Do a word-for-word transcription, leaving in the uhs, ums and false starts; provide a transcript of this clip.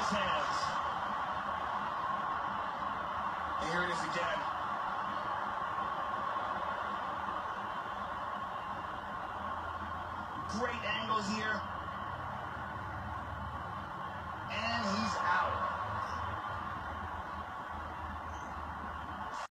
his hands. And here it is again. Great angles here.